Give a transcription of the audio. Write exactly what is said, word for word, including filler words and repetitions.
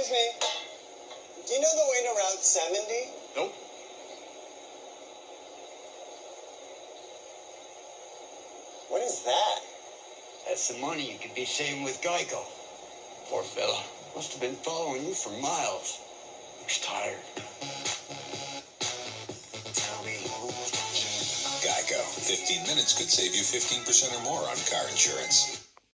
Excuse me. Do you know the way to Route seventy? Nope. What is that? That's the money you could be saving with Geico. Poor fella. Must have been following you for miles. Looks tired. Tell me. Geico. fifteen minutes could save you fifteen percent or more on car insurance.